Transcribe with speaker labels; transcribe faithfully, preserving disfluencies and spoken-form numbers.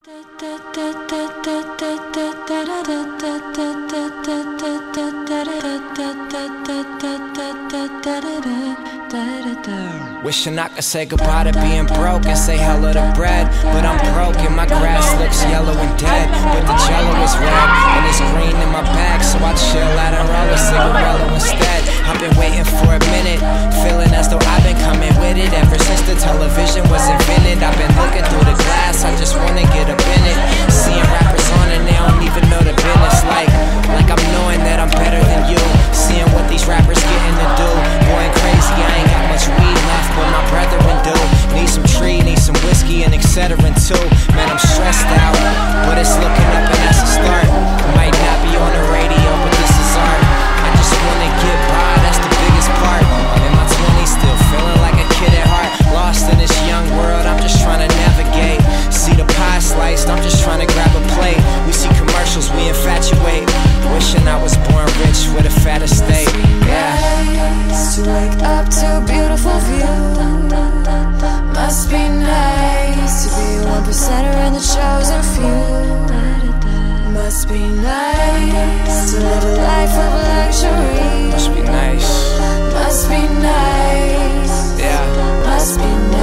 Speaker 1: Wishing I could say goodbye to being broke and say hello to bread, but I'm broke and my grass looks yellow and dead. But the jello is red and it's green in my bag, so I chill out and roll a cigarette instead. I've been waiting for a minute, feeling as though I've been coming with it ever since the television was invented. I've been looking through the glass, I just wanna get up in it. Seeing rappers on and they don't even know the business, like like I'm knowing that I'm better than you. Seeing what these rappers getting to do, going crazy. I ain't got much weed left, but my brethren do. Need some tree, need some whiskey and et cetera too. Man, I'm stressed out, but it's looking up and that's a start. Might not be on the radio, but this is art. I just wanna get by, that's the biggest part. I'm in my twenties, still feeling like a kid at heart. Lost in this young world, I'm just trying to navigate. See the pie sliced, I'm just trying to grab a plate. We see commercials, we infatuate. Wishing I was born rich with a fat estate. Yeah.
Speaker 2: Nice to wake up to a beautiful view. Must be nice to be a one percenter in the chosen few. Must be nice to live a life of luxury.
Speaker 1: Must be nice.
Speaker 2: Must be nice.
Speaker 1: Yeah.
Speaker 2: Must be nice.